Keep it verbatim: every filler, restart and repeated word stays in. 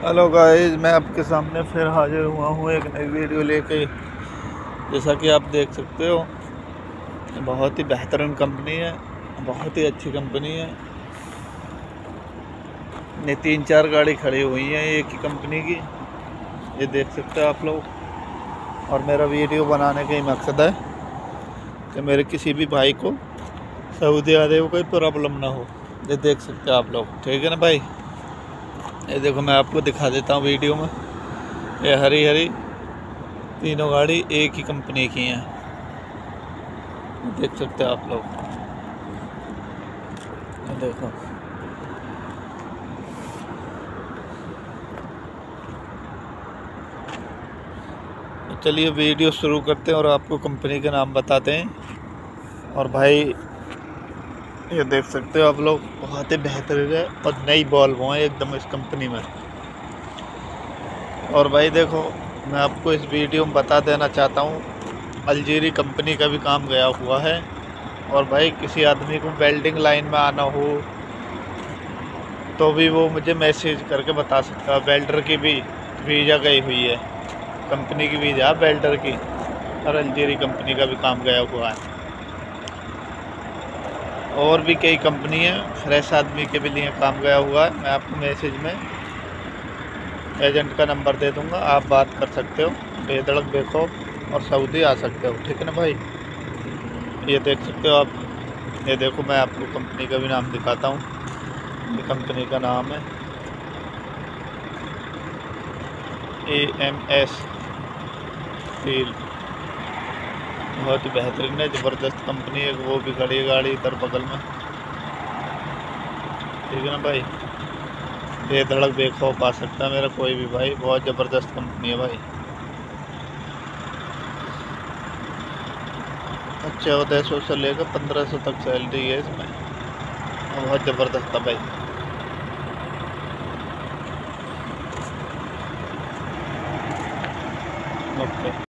Hello guys, मैं आपके सामने फिर हाजिर हुआ हूँ एक नई वीडियो लेके। जैसा कि आप देख सकते हो, बहुत ही बेहतरीन कंपनी है, बहुत ही अच्छी कंपनी है। ये तीन चार गाड़ी खड़ी हुई हैं एक ही कंपनी की, ये देख सकते हो आप लोग। और मेरा वीडियो बनाने का ही मकसद है कि मेरे किसी भी भाई को सऊदी अरब में कोई प्रॉब्लम ना हो। ये देख सकते हो आप लोग, ठीक है ना भाई। ये देखो, मैं आपको दिखा देता हूँ वीडियो में। ये हरी हरी तीनों गाड़ी एक ही कंपनी की हैं, देख सकते हो आप लोग। ये देखो, चलिए वीडियो शुरू करते हैं और आपको कंपनी के नाम बताते हैं। और भाई ये देख सकते हो आप लोग, बहुत ही बेहतरीन है और नई बॉल्ब हैं एकदम इस कंपनी में। और भाई देखो, मैं आपको इस वीडियो में बता देना चाहता हूँ, अलजीरी कंपनी का भी काम गया हुआ है। और भाई किसी आदमी को वेल्डिंग लाइन में आना हो तो भी वो मुझे मैसेज करके बता सकता है। वेल्डर की भी वीज़ा गई हुई है, कंपनी की वीज़ा वेल्डर की, और अलजीरी कंपनी का भी काम गया हुआ है। और भी कई कंपनी है, फ्रेश आदमी के भी लिए काम गया हुआ है। मैं आपको मैसेज में एजेंट का नंबर दे दूंगा, आप बात कर सकते हो बेधड़क बेखौफ और सऊदी आ सकते हो, ठीक है ना भाई। ये देख सकते हो आप। ये देखो, मैं आपको कंपनी का भी नाम दिखाता हूँ। ये कंपनी का नाम है ए एम एस स्टील, बहुत ही बेहतरीन है, ज़बरदस्त कंपनी है। वो भी खड़ी है गाड़ी इधर बगल में, ठीक है ना भाई। बेधड़क बेखौफ आ सकता है मेरा कोई भी भाई, बहुत ज़बरदस्त कंपनी है भाई। चौदह सौ से लेकर पंद्रह सौ तक सैलरी है इसमें, बहुत ज़बरदस्त है भाई। ओके।